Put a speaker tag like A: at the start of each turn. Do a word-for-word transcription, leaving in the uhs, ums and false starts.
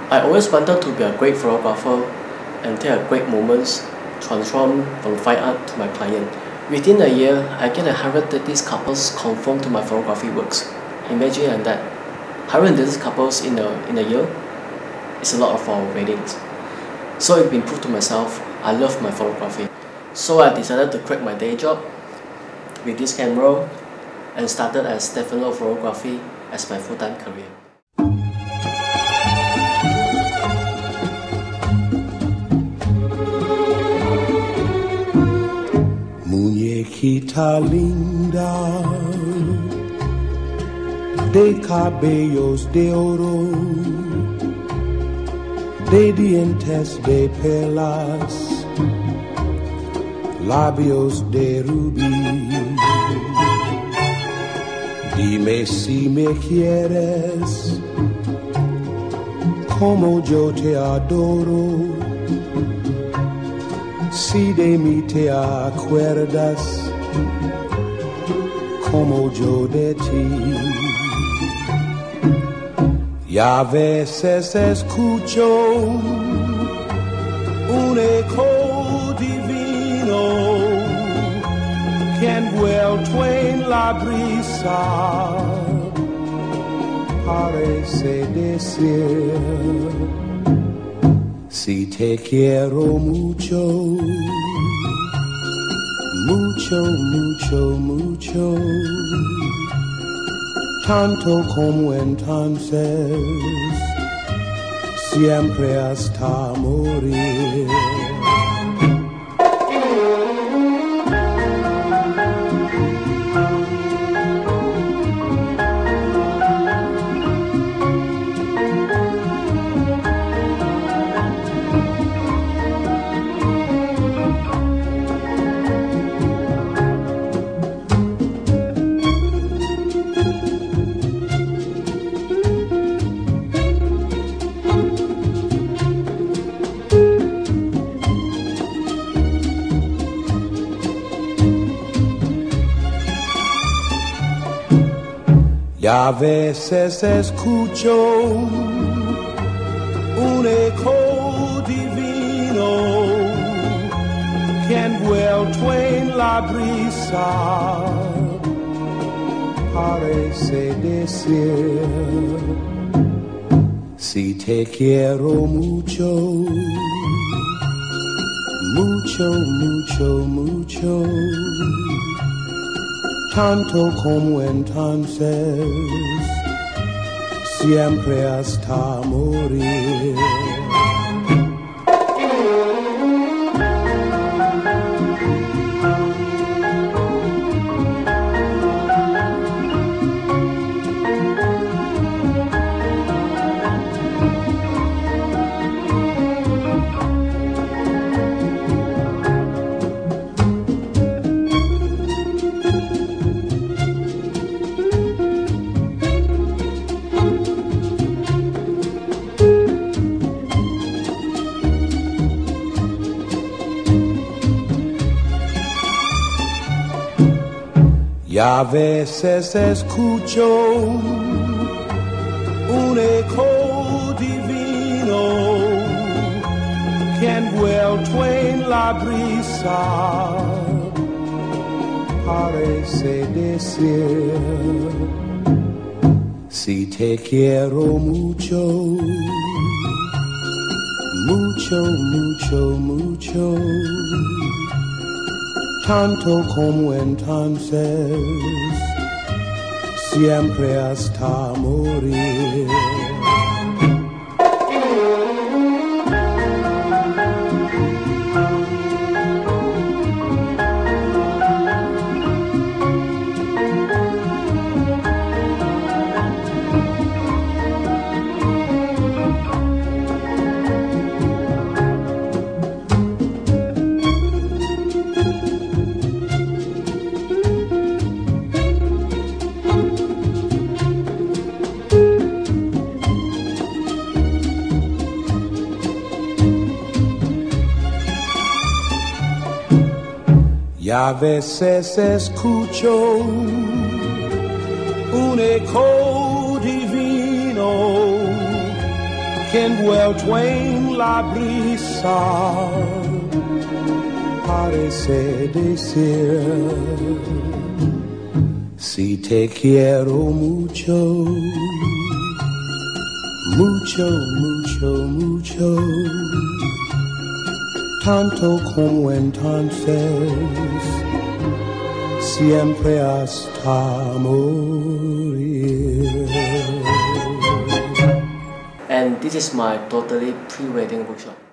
A: I always wanted to be a great photographer and take a great moments, transform from fine art to my client. Within a year, I get one hundred thirty couples conform to my photography works. Imagine that, one hundred thirty couples in a, in a year, it's a lot of our weddings. So it's been proved to myself, I love my photography. So I decided to quit my day job with this camera and started as Stefano Photography as my full-time career.
B: Muñequita linda, de cabellos de oro, de dientes de perlas, labios de rubí. Dime si me quieres, como yo te adoro. Si de mí te acuerdas, como yo de ti. Y a veces escucho un eco divino que envuelto en la brisa parece decir: si te quiero mucho, mucho, mucho, mucho, tanto como entonces, siempre hasta morir. Y a veces escucho un eco divino que envuelto en la brisa parece decir: si te quiero mucho, mucho, mucho, mucho, tanto como entonces, siempre hasta morir. Y a veces escucho un eco divino que envuelto en la brisa parece decir: si te quiero mucho, mucho, mucho, mucho, tanto como entonces, siempre hasta morir. Y a veces escucho un eco divino well twain la brisa, parece decir, si te quiero mucho, mucho, mucho, mucho, tanto como entonces, siempre hasta morir.
A: And this is my totally pre-wedding workshop.